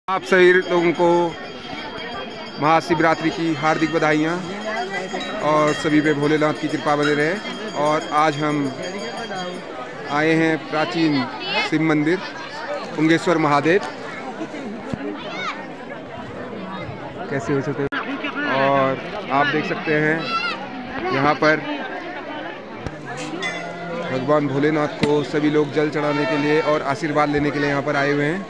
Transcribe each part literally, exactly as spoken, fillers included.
आप सभी लोगों को महाशिवरात्रि की हार्दिक बधाइयाँ और सभी पे भोलेनाथ की कृपा बने रहे। और आज हम आए हैं प्राचीन शिव मंदिर पुंगेश्वर महादेव। कैसे हो सकते और आप देख सकते हैं यहाँ पर भगवान भोलेनाथ को सभी लोग जल चढ़ाने के लिए और आशीर्वाद लेने के लिए यहाँ पर आए हुए हैं।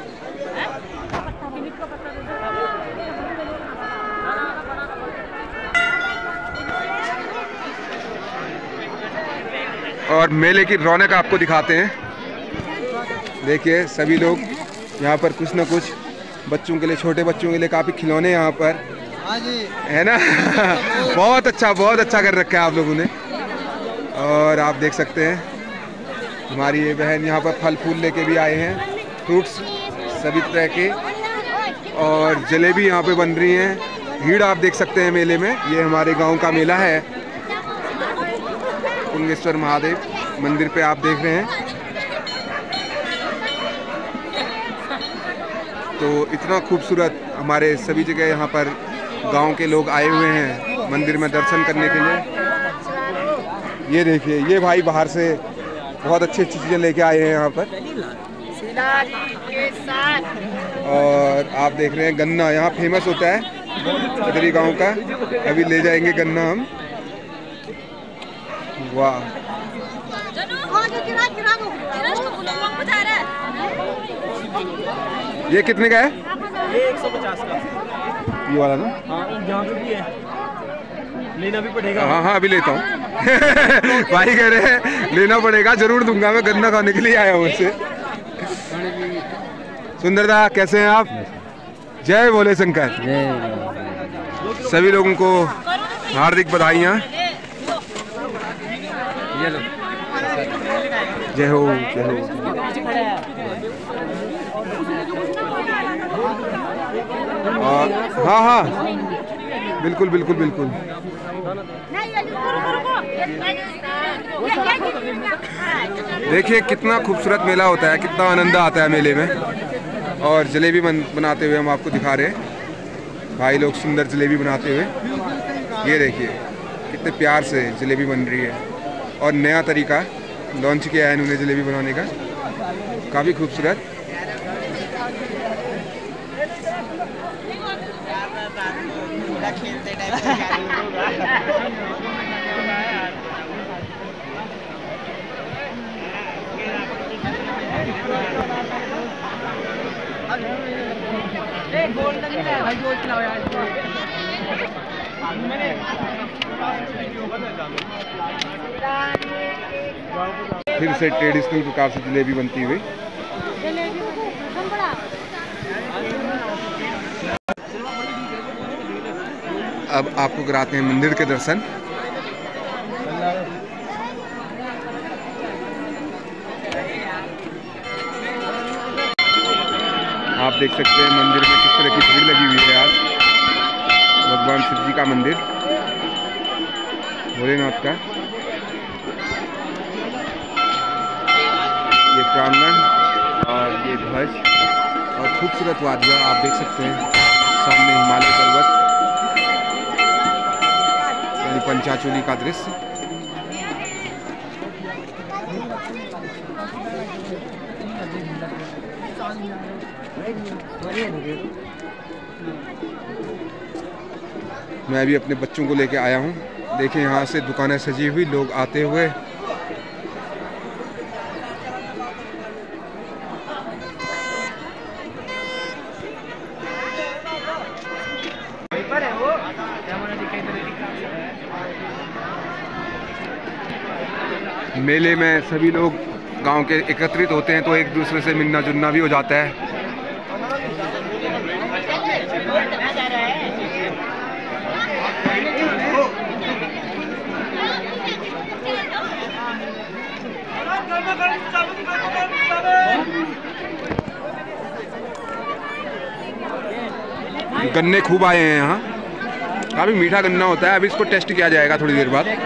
और मेले की रौनक आपको दिखाते हैं। देखिए सभी लोग यहाँ पर कुछ ना कुछ बच्चों के लिए, छोटे बच्चों के लिए काफ़ी खिलौने यहाँ पर है ना। बहुत अच्छा बहुत अच्छा कर रखा है आप लोगों ने। और आप देख सकते हैं हमारी ये बहन यहाँ पर फल फूल लेके भी आए हैं, फ्रूट्स सभी तरह के। और जलेबी यहाँ पे बन रही हैं। भीड़ आप देख सकते हैं मेले में। ये हमारे गांव का मेला है, पुंगेश्वर महादेव मंदिर पे आप देख रहे हैं। तो इतना खूबसूरत हमारे सभी जगह यहाँ पर गांव के लोग आए हुए हैं मंदिर में दर्शन करने के लिए। ये देखिए ये भाई बाहर से बहुत अच्छी अच्छी चीज़ें लेके आए हैं यहाँ पर। और आप देख रहे हैं गन्ना यहाँ फेमस होता है इधरी गांव का। अभी ले जाएंगे गन्ना हम। वाह ये कितने का है? ये एक सौ पचास का। ये वाला ना? हाँ यहाँ पे भी है, लेना भी पड़ेगा। हाँ हाँ अभी लेता हूँ। भाई कह रहे हैं लेना पड़ेगा, जरूर दूंगा, मैं गन्ना खाने के लिए आया हूँ उससे। सुंदरदा कैसे हैं आप? जय भोले शंकर। सभी लोगों को हार्दिक बधाइयाँ। जय हो जय हो। और हाँ हाँ बिल्कुल बिल्कुल बिल्कुल। देखिए कितना खूबसूरत मेला होता है, कितना आनंद आता है मेले में। और जलेबी बन, बनाते हुए हम आपको दिखा रहे हैं। भाई लोग सुंदर जलेबी बनाते हुए। ये देखिए कितने प्यार से जलेबी बन रही है। और नया तरीका लॉन्च किया है इन्होंने जलेबी बनाने का, काफ़ी खूबसूरत। फिर से ट्रेडिशनल प्रकार से जलेबी बनती हुई। अब आपको कराते हैं मंदिर के दर्शन। आप देख सकते हैं मंदिर में किस तरह की भीड़ लगी हुई है। आज भगवान शिव जी का मंदिर, भोलेनाथ का ये प्रांगण और ये ध्वज और खूबसूरत वादियाँ आप देख सकते हैं। सामने हिमालय पर्वत, यानी पंचाचूली का दृश्य। मैं भी अपने बच्चों को लेके आया हूँ। देखिए यहाँ से दुकानें सजी हुई, लोग आते हुए। मेले में सभी लोग गांव के एकत्रित होते हैं तो एक दूसरे से मिलना जुलना भी हो जाता है। गन्ने खूब आए हैं यहाँ, काफ़ी मीठा गन्ना होता है। अभी इसको टेस्ट किया जाएगा थोड़ी देर बाद।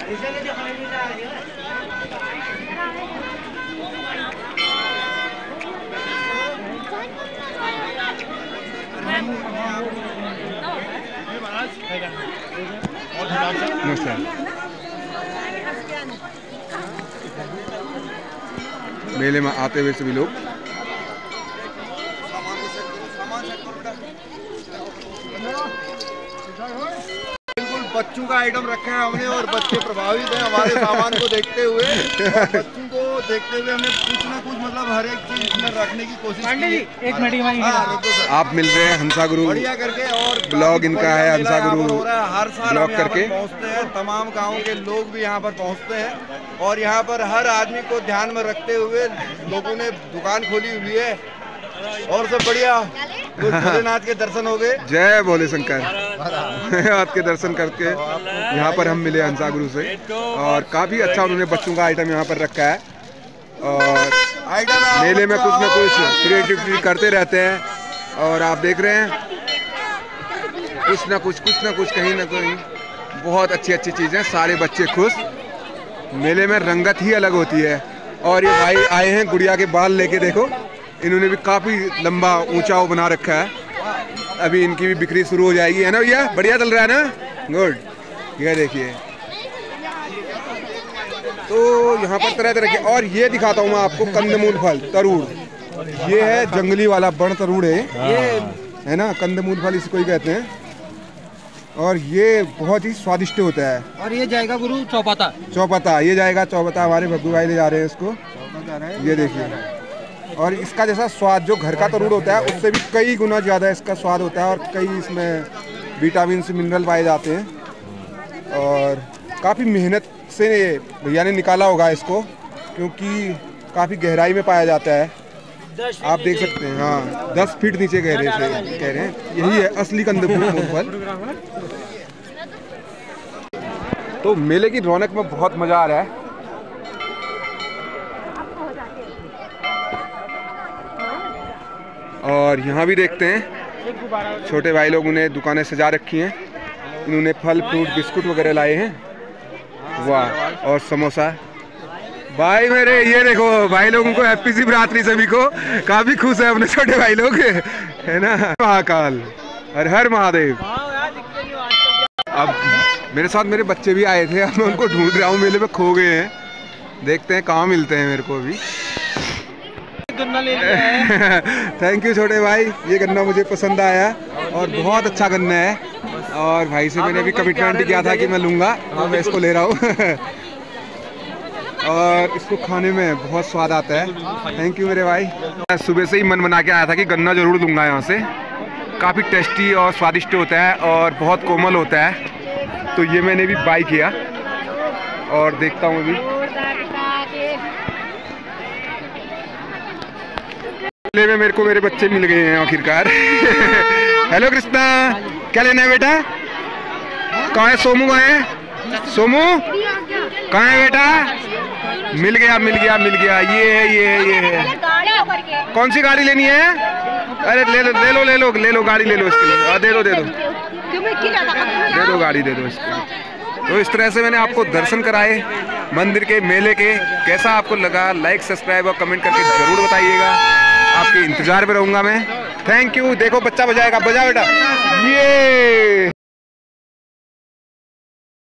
मेले में आते हुए सभी लोग बिल्कुल बच्चों का आइटम रखा है हमने और बच्चे प्रभावित हैं हमारे सामान को देखते हुए। बच्चों को देखते हुए हमने कुछ ना कुछ मतलब हर एक चीज में रखने की कोशिश की। एक मिनट आप मिल रहे हैं हंसा गुरु बढ़िया करके और ब्लॉग इनका है हंसा गुरु हर साल ब्लॉग करके पहुँचते हैं। तमाम गाँव के लोग भी यहाँ पर पहुँचते हैं और यहाँ पर हर आदमी को ध्यान में रखते हुए लोगों ने दुकान खोली हुई है और सब बढ़िया भोलेनाथ के दर्शन हो गए। जय भोले शंकर। आपके दर्शन करके यहाँ पर हम मिले हंसा गुरु से और काफी अच्छा उन्होंने बच्चों का आइटम यहाँ पर रखा है और मेले में कुछ ना कुछ क्रिएटिविटी करते रहते हैं और आप देख रहे हैं कुछ ना कुछ कुछ ना कुछ कहीं ना कहीं बहुत अच्छी अच्छी चीजें, सारे बच्चे खुश। मेले में रंगत ही अलग होती है। और ये भाई आए हैं गुड़िया के बाल लेके, देखो इन्होंने भी काफी लंबा ऊंचा बना रखा है। अभी इनकी भी बिक्री शुरू हो जाएगी, है ना भैया? बढ़िया चल रहा है ना? गुड। ये देखिए तो यहाँ पर तरह तरह के, और ये दिखाता हूँ मैं आपको कंदमूल फल तरूड़। ये है जंगली वाला बड़ तरूड़ है, है ना? कंदमूल फल इसको ही कहते हैं और ये बहुत ही स्वादिष्ट होता है। और ये जाएगा गुरु चौपता। चौपता ये जाएगा चौपता। हमारे भग्गू भाई ले जा रहे हैं इसको, ये देखिए। और इसका जैसा स्वाद जो घर का तरूड़ होता है उससे भी कई गुना ज़्यादा इसका स्वाद होता है और कई इसमें विटामिन से मिनरल पाए जाते हैं। और काफ़ी मेहनत से भैया ने निकाला होगा इसको क्योंकि काफ़ी गहराई में पाया जाता है। आप देख सकते हैं, हाँ दस फीट नीचे गहरे से कह रहे हैं। यही है असली कंदमूल फल। तो मेले की रौनक में बहुत मज़ा आ रहा है। और यहाँ भी देखते हैं छोटे भाई लोगों ने दुकानें सजा रखी हैं। इन्होंने फल फ्रूट बिस्कुट वगैरह लाए हैं। वाह। और समोसा भाई मेरे, ये देखो भाई लोगों को हैप्पी शिवरात्रि सभी को। काफी खुश है अपने छोटे भाई लोग, है ना? महाकाल हर हर महादेव। अब मेरे साथ मेरे बच्चे भी आए थे, अब मैं उनको ढूंढ रहा हूँ। मेले में खो गए हैं, देखते हैं कहाँ मिलते हैं मेरे को अभी। गन्ना ले लिया है। थैंक यू छोटे भाई, ये गन्ना मुझे पसंद आया और बहुत अच्छा गन्ना है। और भाई से मैंने अभी कमिटमेंट किया था कि मैं लूँगा, तो मैं इसको ले रहा हूँ। और इसको खाने में बहुत स्वाद आता है। थैंक यू मेरे भाई। मैं सुबह से ही मन बना के आया था कि गन्ना ज़रूर लूँगा यहाँ से। काफ़ी टेस्टी और स्वादिष्ट होता है और बहुत कोमल होता है, तो ये मैंने भी बाय किया और देखता हूँ अभी। मेले में मेरे को मेरे बच्चे मिल गए हैं आखिरकार। हेलो कृष्णा, क्या लेना है बेटा? कहाँ है सोमू? कहाँ है सोमू? कहाँ है बेटा? मिल गया मिल गया मिल गया। ये है ये है ये है। कौन सी गाड़ी लेनी है? अरे ले लो ले लो ले लो ले लो गाड़ी ले लो इसके लिए। हाँ दे दो दे दो दे दो गाड़ी दे दो इसको। तो इस तरह से मैंने आपको दर्शन कराए मंदिर के, मेले के। कैसा आपको लगा? लाइक सब्सक्राइब और कमेंट करके जरूर बताइएगा। आपके इंतजार में रहूंगा मैं। Thank you. देखो बच्चा बजाएगा, बजा बेटा। ये